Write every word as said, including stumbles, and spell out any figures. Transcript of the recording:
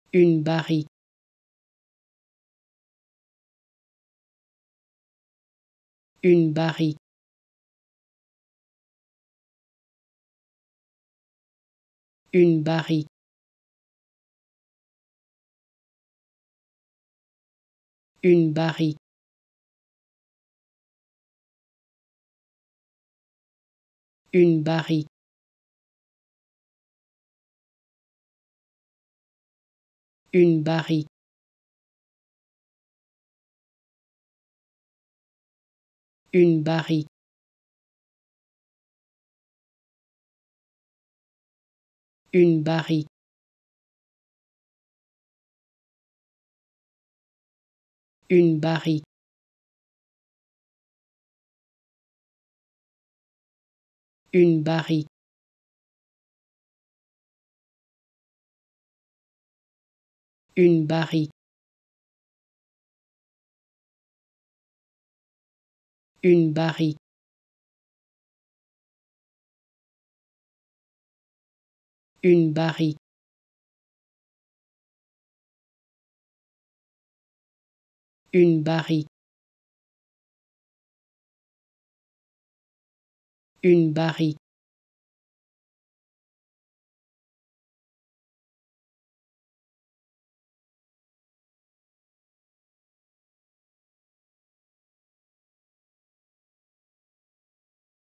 une barrique, une barrique, une barrique, une barrique, une barrique, une barrique, une barrique, une barrique, une barrique, une barrique, une barrique, une barrique, une barrique, une barrique, une barrique.